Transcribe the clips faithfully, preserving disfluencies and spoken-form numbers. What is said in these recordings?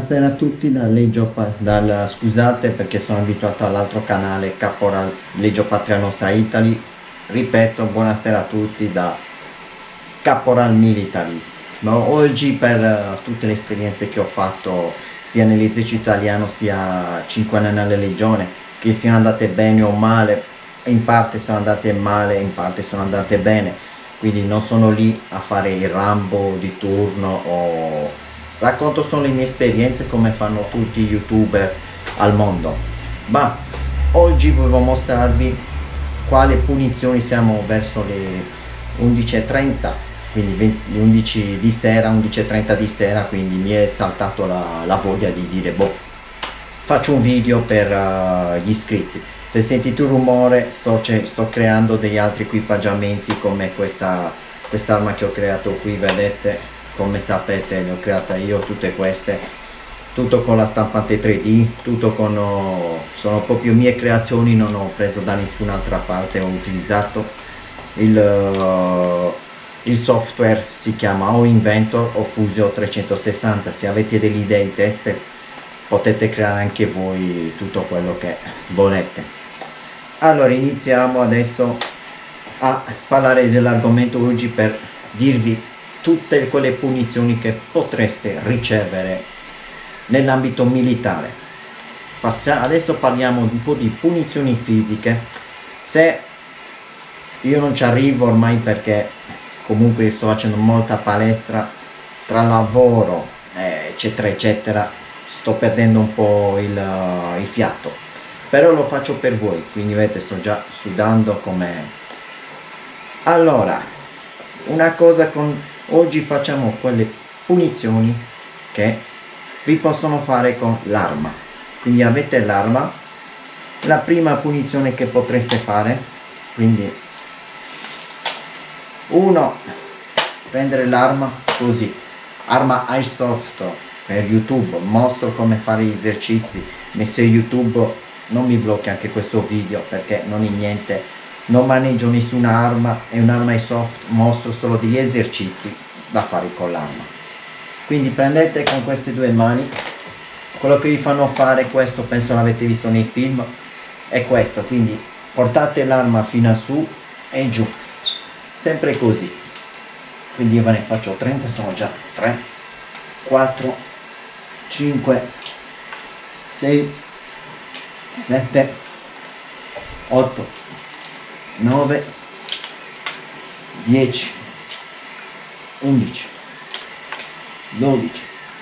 Buonasera a tutti da Legio Pa- dal, scusate perché sono abituato all'altro canale Caporal Legio Patria Nostra Italy. Ripeto, buonasera a tutti da Caporal Military. Ma oggi per eh, tutte le esperienze che ho fatto sia nell'esercito italiano sia cinque anni nella Legione, che siano andate bene o male, in parte sono andate male, in parte sono andate bene, quindi non sono lì a fare il Rambo di turno o racconto solo le mie esperienze come fanno tutti i youtuber al mondo. Ma oggi volevo mostrarvi quale punizioni siamo verso le undici e trenta, quindi venti undici di sera, undici e trenta di sera, quindi mi è saltato la, la voglia di dire boh, faccio un video per uh, gli iscritti. Se sentite un rumore sto, sto creando degli altri equipaggiamenti come questa quest'arma che ho creato qui, vedete, come sapete le ho creata io tutte queste, tutto con la stampante tre D, tutto con oh, sono proprio mie creazioni, non ho preso da nessun'altra parte, ho utilizzato il, uh, il software, si chiama o Inventor o Fusio trecentosessanta. Se avete delle idee in testa potete creare anche voi tutto quello che volete. Allora iniziamo adesso a parlare dell'argomento oggi per dirvi tutte quelle punizioni che potreste ricevere nell'ambito militare. Adesso parliamo un po' di punizioni fisiche. Se io non ci arrivo ormai perché comunque sto facendo molta palestra tra lavoro eccetera eccetera, sto perdendo un po' il, il fiato, però lo faccio per voi, quindi vedete sto già sudando come. Allora, una cosa con oggi facciamo quelle punizioni che vi possono fare con l'arma. Quindi avete l'arma, la prima punizione che potreste fare, quindi uno, prendere l'arma così, arma airsoft per YouTube, mostro come fare gli esercizi, ma se YouTube non mi blocca anche questo video perché non è niente, non maneggio nessuna arma, è un'arma airsoft, mostro solo degli esercizi da fare con l'arma. Quindi prendete con queste due mani, quello che vi fanno fare, questo penso l'avete visto nei film, è questo, quindi portate l'arma fino a su e giù, sempre così. Quindi io ve ne faccio trenta, sono già tre, quattro, cinque, sei, sette, otto, nove, dieci, undici, dodici,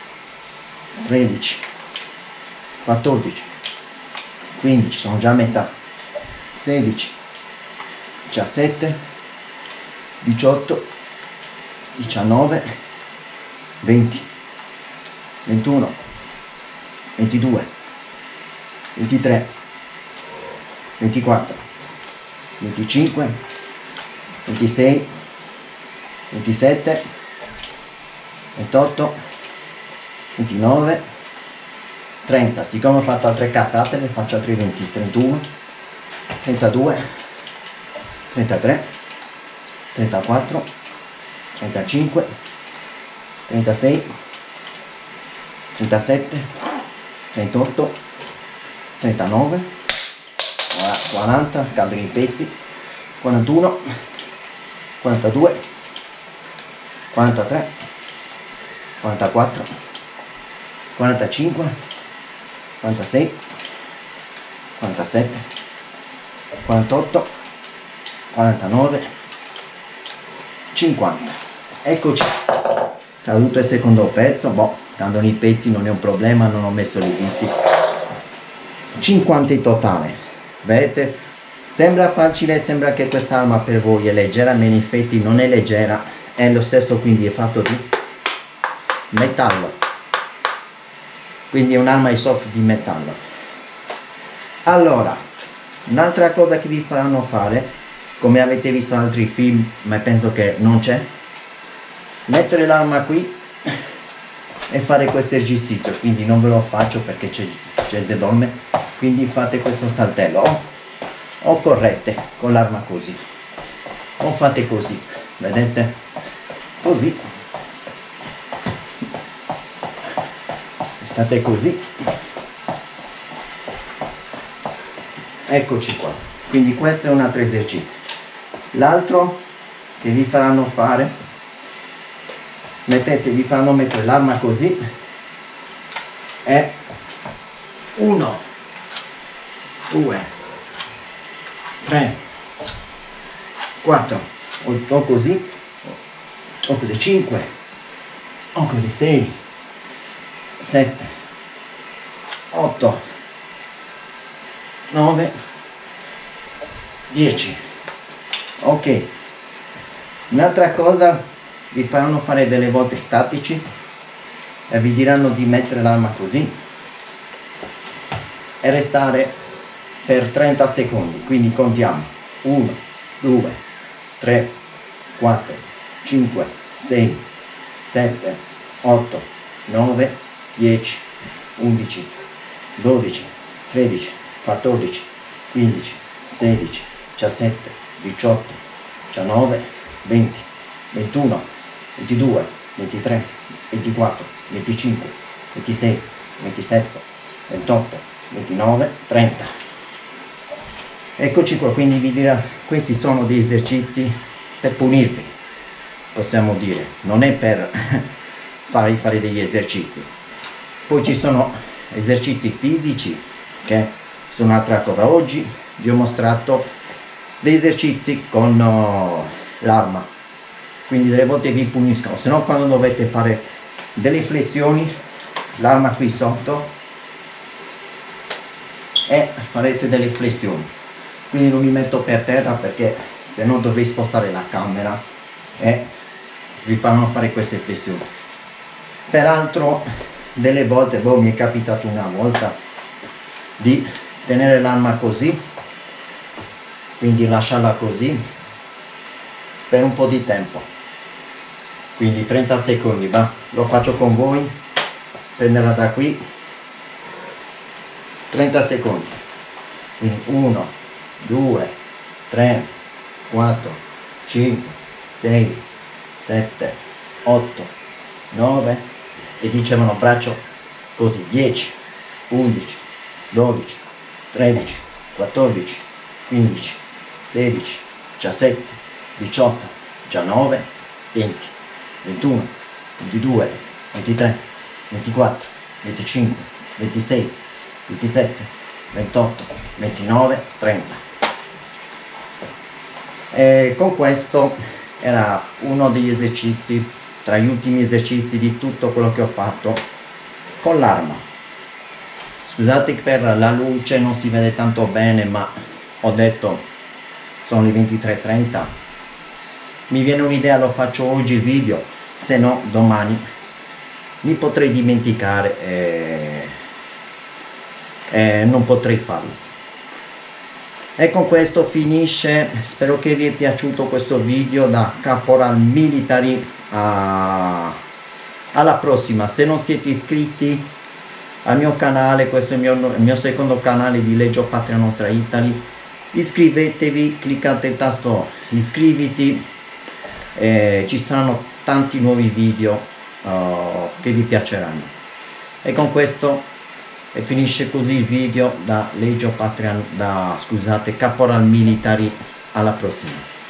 tredici, quattordici, quindici, sono già a metà, sedici, diciassette, diciotto, diciannove, venti, ventuno, ventidue, ventitré, ventiquattro, venticinque, ventisei, ventisette, ventotto, ventinove, trenta. Siccome ho fatto altre cazzate ne faccio altri venti, trentuno, trentadue, trentatré, trentaquattro, trentacinque, trentasei, trentasette, trentotto, trentanove, quaranta, cadono i pezzi, quarantuno, quarantadue, quarantatré, quarantaquattro, quarantacinque, quarantasei, quarantasette, quarantotto, quarantanove, cinquanta. Eccoci, caduto il secondo pezzo, boh, cadono i pezzi, non è un problema, non ho messo le viti. cinquanta in totale. Vedete, sembra facile, sembra che quest'arma per voi è leggera, ma in effetti non è leggera, è lo stesso, quindi è fatto di metallo, quindi è un'arma airsoft di metallo. Allora, un'altra cosa che vi faranno fare, come avete visto in altri film, ma penso che non c'è, mettere l'arma qui e fare questo esercizio, quindi non ve lo faccio perché c'è il dedolme, quindi fate questo saltello o, o correte con l'arma così o fate così, vedete, così state così. Eccoci qua, quindi questo è un altro esercizio. L'altro che vi faranno fare, mettete, vi faranno mettere l'arma così, è uno, due, tre, quattro, o così, o così, cinque, o così, sei, sette, otto, nove, dieci. Ok, un'altra cosa, vi faranno fare delle volte statici e vi diranno di mettere l'arma così e restare per trenta secondi, quindi contiamo uno, due, tre, quattro, cinque, sei, sette, otto, nove, dieci, undici, dodici, tredici, quattordici, quindici, sedici, diciassette, diciotto, diciannove, venti, ventuno, ventidue, ventitré, ventiquattro, venticinque, ventisei, ventisette, ventotto, ventinove, trenta. Eccoci qua, quindi vi dirà, questi sono degli esercizi per punirvi, possiamo dire, non è per fare, fare degli esercizi. Poi ci sono esercizi fisici che sono un'altra cosa. Oggi vi ho mostrato degli esercizi con uh, l'arma, quindi delle volte vi puniscono, se no quando dovete fare delle flessioni, l'arma qui sotto e farete delle flessioni. Quindi non mi metto per terra perché se no dovrei spostare la camera e vi fanno fare queste flessioni. Peraltro delle volte, boh, mi è capitato una volta di tenere l'arma così, quindi lasciarla così per un po' di tempo, quindi trenta secondi, va, lo faccio con voi, prenderla da qui, trenta secondi, quindi uno, due, tre, quattro, cinque, sei, sette, otto, nove e dicevano braccio così, dieci, undici, dodici, tredici, quattordici, quindici, sedici, diciassette, diciotto, diciannove, venti, ventuno, ventidue, ventitré, ventiquattro, venticinque, ventisei, ventisette, ventotto, ventinove, trenta. E con questo era uno degli esercizi, tra gli ultimi esercizi di tutto quello che ho fatto con l'arma. Scusate per la luce, non si vede tanto bene, ma ho detto sono le ventitré e trenta, mi viene un'idea, lo faccio oggi il video, se no domani mi potrei dimenticare e, e non potrei farlo. E con questo finisce, spero che vi è piaciuto questo video da Caporal Military. A... alla prossima. Se non siete iscritti al mio canale, questo è il mio, il mio secondo canale di Legio Patria Nostra Italy, iscrivetevi, cliccate il tasto iscriviti, eh, ci saranno tanti nuovi video uh, che vi piaceranno. E con questo e finisce così il video da Legio Patria, da scusate Caporal Military. Alla prossima.